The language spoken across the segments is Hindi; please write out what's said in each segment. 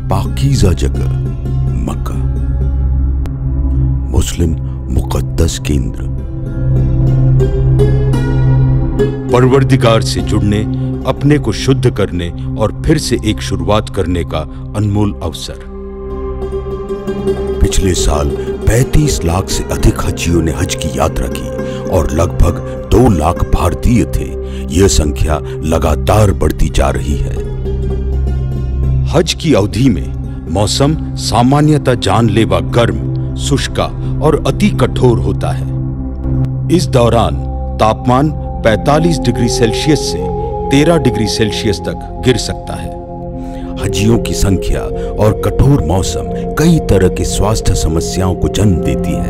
पाकीज़ा जगह मक्का, मुस्लिम मुक़द्दस केंद्र। परवरदिगार से जुड़ने, अपने को शुद्ध करने और फिर से एक शुरुआत करने का अनमोल अवसर। पिछले साल 35 लाख से अधिक हज्जियों ने हज की यात्रा की और लगभग 2 लाख भारतीय थे। यह संख्या लगातार बढ़ती जा रही है। हज की अवधि में मौसम सामान्यतः जानलेवा गर्म, शुष्का और अति कठोर होता है। इस दौरान तापमान 45 डिग्री सेल्सियस से 13 डिग्री सेल्सियस तक गिर सकता है। हज्जियों की संख्या और कठोर मौसम कई तरह की स्वास्थ्य समस्याओं को जन्म देती है।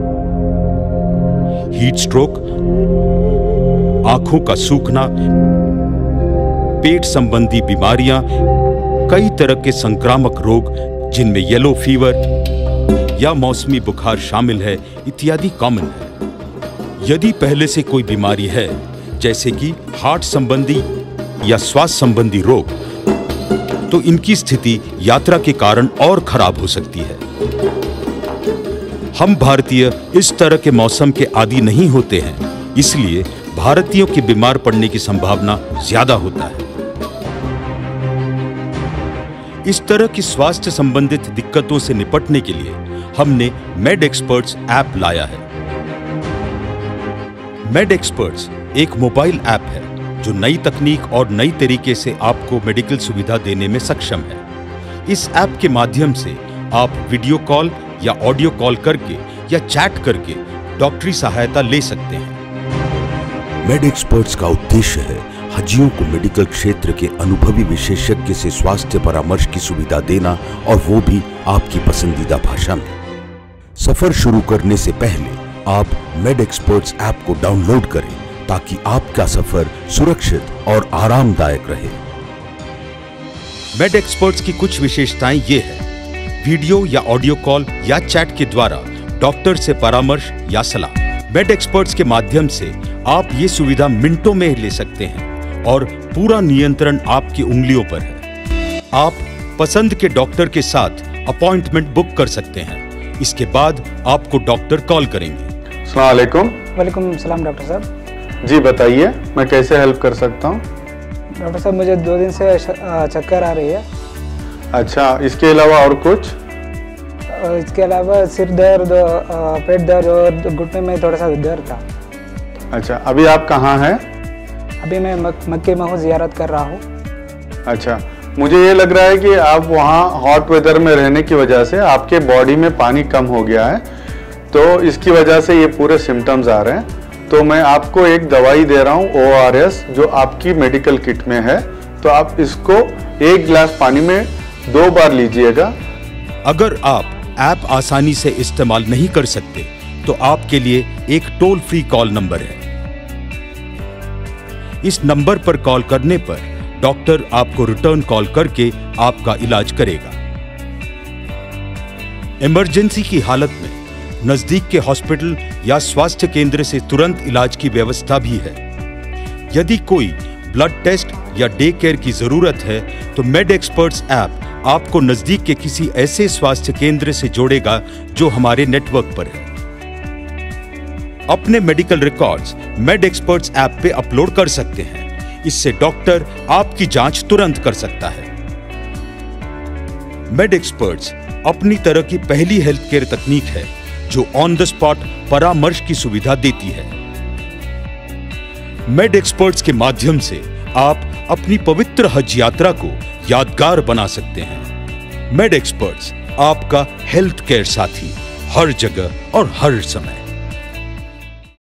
हीट स्ट्रोक, आंखों का सूखना, पेट संबंधी बीमारियां, कई तरह के संक्रामक रोग जिनमें येलो फीवर या मौसमी बुखार शामिल है इत्यादि कॉमन है। यदि पहले से कोई बीमारी है जैसे कि हार्ट संबंधी या श्वास संबंधी रोग, तो इनकी स्थिति यात्रा के कारण और खराब हो सकती है। हम भारतीय इस तरह के मौसम के आदी नहीं होते हैं, इसलिए भारतीयों के बीमार पड़ने की संभावना ज्यादा होता है। इस तरह की स्वास्थ्य संबंधित दिक्कतों से निपटने के लिए हमने मेड एक्सपर्ट्स ऐप लाया है। मेड एक्सपर्ट्स एक मोबाइल ऐप है जो नई तकनीक और नई तरीके से आपको मेडिकल सुविधा देने में सक्षम है। इस ऐप के माध्यम से आप वीडियो कॉल या ऑडियो कॉल करके या चैट करके डॉक्टरी सहायता ले सकते हैं। मेड एक्सपर्ट्स का उद्देश्य है हज्जियों को मेडिकल क्षेत्र के अनुभवी विशेषज्ञ से स्वास्थ्य परामर्श की सुविधा देना, और वो भी आपकी पसंदीदा भाषा में। सफर शुरू करने से पहले आप मेड एक्सपर्ट्स ऐप को डाउनलोड करें ताकि आपका सफर सुरक्षित और आरामदायक रहे। मेड एक्सपर्ट्स की कुछ विशेषताएं ये है: वीडियो या ऑडियो कॉल या चैट के द्वारा डॉक्टर से परामर्श या सलाह। मेड एक्सपर्ट्स के माध्यम से आप ये सुविधा मिनटों में ले सकते हैं और पूरा नियंत्रण आपकी उंगलियों पर है। आप पसंद के डॉक्टर के साथ अपॉइंटमेंट बुक कर सकते हैं। इसके बाद आपको डॉक्टर कॉल करेंगे। अस्सलाम वालेकुम। वालेकुम सलाम डॉक्टर साहब। जी बताइए, मैं कैसे हेल्प कर सकता हूँ? डॉक्टर साहब, मुझे 2 दिन से चक्कर आ रही है। अच्छा, इसके अलावा और कुछ? इसके अलावा सिर दर्द, पेट दर्द और घुटने में थोड़ा सा दर्द था। अच्छा, अभी आप कहाँ हैं? अभी मैं मक्के में हूँ, ज़ियारत कर रहा हूँ। अच्छा, मुझे ये लग रहा है कि आप वहाँ हॉट वेदर में रहने की वजह से आपके बॉडी में पानी कम हो गया है, तो इसकी वजह से ये पूरे सिम्टम्स आ रहे हैं। तो मैं आपको एक दवाई दे रहा हूँ ORS, जो आपकी मेडिकल किट में है। तो आप इसको 1 गिलास पानी में 2 बार लीजिएगा। अगर आप ऐप आसानी से इस्तेमाल नहीं कर सकते तो आपके लिए एक टोल फ्री कॉल नंबर है। इस नंबर पर कॉल करने पर डॉक्टर आपको रिटर्न कॉल करके आपका इलाज करेगा। इमरजेंसी की हालत में नजदीक के हॉस्पिटल या स्वास्थ्य केंद्र से तुरंत इलाज की व्यवस्था भी है। यदि कोई ब्लड टेस्ट या डे केयर की जरूरत है तो मेड एक्सपर्ट्स ऐप आपको नजदीक के किसी ऐसे स्वास्थ्य केंद्र से जोड़ेगा जो हमारे नेटवर्क पर है। अपने medical records Med Experts app पे अपलोड कर सकते हैं। इससे डॉक्टर आपकी जांच तुरंत कर सकता है। मेड एक्सपर्ट्स अपनी तरह की पहली हेल्थ केयर तकनीक है जो ऑन द स्पॉट परामर्श की सुविधा देती है। मेड एक्सपर्ट्स के माध्यम से आप अपनी पवित्र हज यात्रा को यादगार बना सकते हैं। मेड एक्सपर्ट्स आपका हेल्थ केयर साथी, हर जगह और हर समय।